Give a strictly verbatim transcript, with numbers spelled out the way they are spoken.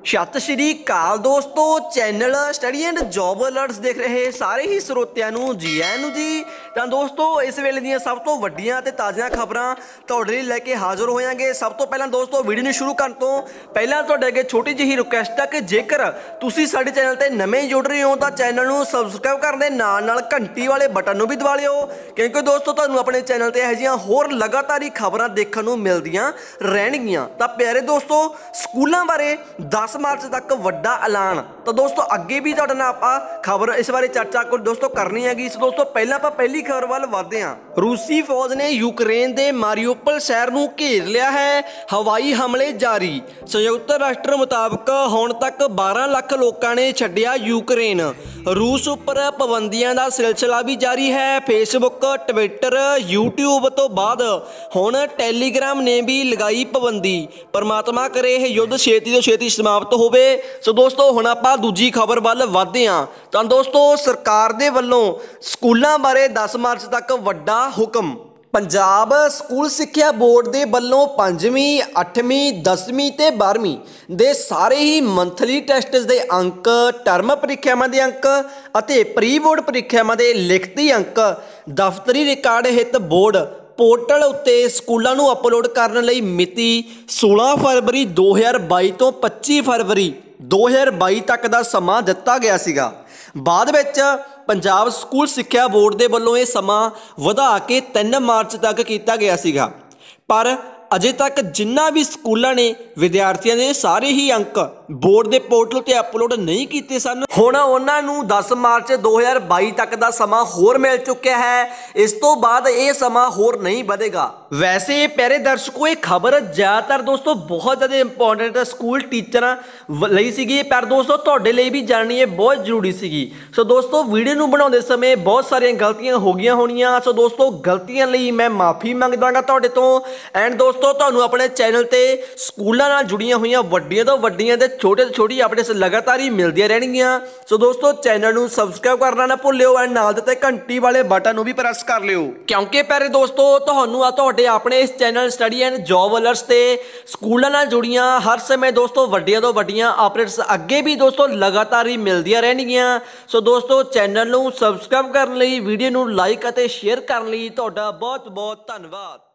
सत श्री अकाल दोस्तों, channel study and job alerts देख रहे सारे ही ਸਰੋਤਿਆਂ ਨੂੰ ਜੀ ਆਇਆਂ ਨੂੰ जी। ਤਾਂ ਦੋਸਤੋ ਇਸ ਵੇਲੇ ਦੀਆਂ ਸਭ ਤੋਂ ਵੱਡੀਆਂ ਤੇ ਤਾਜ਼ੀਆਂ ਖਬਰਾਂ ਤੁਹਾਡੇ ਲਈ ਲੈ ਕੇ ਹਾਜ਼ਰ ਹੋਵਾਂਗੇ। ਸਭ ਤੋਂ ਪਹਿਲਾਂ ਦੋਸਤੋ ਵੀਡੀਓ ਨੂੰ ਸ਼ੁਰੂ ਕਰਨ ਤੋਂ ਪਹਿਲਾਂ ਤੁਹਾਡੇ ਅੱਗੇ ਛੋਟੀ ਜਿਹੀ ਰਿਕੁਐਸਟ ਹੈ ਕਿ ਜੇਕਰ ਤੁਸੀਂ ਸਾਡੇ ਚੈਨਲ ਤੇ ਨਵੇਂ ਜੁੜ ਰਹੇ ਹੋ ਤਾਂ ਚੈਨਲ ਨੂੰ ਸਬਸਕ੍ਰਾਈਬ ਕਰਨ ਦੇ ਨਾਲ ਨਾਲ ਘੰਟੀ ਵਾਲੇ ਬਟਨ ਨੂੰ ਵੀ ਦਬਾ ਲਿਓ, ਕਿਉਂਕਿ ਦੋਸਤੋ ਤੁਹਾਨੂੰ ਆਪਣੇ ਚੈਨਲ ਤੇ ਇਹੋ ਜਿਹੀਆਂ ਹੋਰ ਲਗਾਤਾਰ ਹੀ ਖਬਰਾਂ ਦੇਖਣ ਨੂੰ ਮਿਲਦੀਆਂ ਰਹਿਣਗੀਆਂ। ਤਾਂ ਪਿਆਰੇ ਦੋਸਤੋ ਸਕੂਲਾਂ ਬਾਰੇ दस मार्च तक वड्डा ऐलान। तो दोस्तों अगे भी तुहाडे नाल आपां खबर इस बारे चर्चा को दोस्तों करनी हैगी। सो दोस्तों पहला आपां पहली खबर वल वधदे हां। रूसी फौज ने यूक्रेन के मारियोपोल शहर नूं घेर लिया है, हवाई हमले जारी। संयुक्त राष्ट्र मुताबिक हुण तक बारह लाख लोगों ने छड्डिया यूक्रेन। रूस उपर पाबंदियां दा सिलसिला भी जारी है। फेसबुक, ट्विटर, यूट्यूब तो बाद हुण टैलीग्राम ने भी लगाई पाबंदी। परमात्मा करे यह युद्ध छेती तो छेती समाप्त होवे। सो दोस्तों हुण आपां दूजी खबर वल वधदे हां। तां दोस्तों सरकार दे वल्लों स्कूलां बारे दस मार्च तक वड्डा हुकम। पंजाब स्कूल सिक्ख्या बोर्ड के वल्लों पंजवीं, अठवीं, दसवीं ते बारहवीं दे सारे ही मंथली टैसट के अंक, टर्म ਪ੍ਰੀਖਿਆਵਾਂ के अंक ਅਤੇ प्री बोर्ड ਪ੍ਰੀਖਿਆਵਾਂ के लिखती अंक दफ्तरी रिकॉर्ड हित बोर्ड पोर्टल उत्ते स्कूलों को अपलोड करने लई मिति सोलह फरवरी दो हज़ार बाई तो पच्ची फरवरी दो हज़ार बाई तक का समा दिता गया सीगा। बाद विच पंजाब स्कूल सिक्ख्या बोर्ड के वल्लों यह समा वधा के तीन मार्च तक किया गया सीगा, पर अजे तक जिन्ना भी स्कूलों ने विद्यार्थियों के सारे ही अंक बोर्ड के पोर्टल पर अपलोड नहीं किए सन, हुण उन्हां नूं दस मार्च दो हज़ार बाई तक का समा होर मिल चुका है। इस तो बाद ये समा होर नहीं बढ़ेगा। वैसे प्यारे दर्शकों ये खबर ज़्यादातर दोस्तों बहुत ज़्यादा इंपॉर्टेंट स्कूल टीचर लई सीगी, पर दोस्तों तुहाडे लई भी जाननी है बहुत जरूरी सीगी। सो दोस्तों वीडियो नूं बनाउंदे समय बहुत सारियां गलतियां हो गईयां होणीआं। सो दोस्तों गलतियां लई मैं माफ़ी मंगदागा तुहाडे तों। एंड दोस्तों तुहानूं अपने चैनल ते स्कूलों नाल जुड़ियां हुई वड्डियां तो वड्डियां ते छोटे तो छोटी अपडेट्स लगातार ही मिलदियां रहणगीਆਂ। सो दोस्तों चैनल नूं सबसक्राइब करना ना भुल्लिओ एंड नाल दे घंटी वाले बटन नूं भी प्रेस कर लिओ, क्योंकि प्यारे दोस्तों तुहानूं आ तुहाडे अपने इस channel study and job alerts ते स्कूलों नाल जुड़ियां हर समय दोस्तों वड्डियां तो वड्डियां अपडेट्स अगे भी दोस्तों लगातार ही मिलदियां रहणगीਆਂ। सो दोस्तों चैनल नूं सबसक्राइब करन लई, वीडियो नूं लाइक अते शेयर करन लई तुहाडा बहुत बहुत धन्नवाद।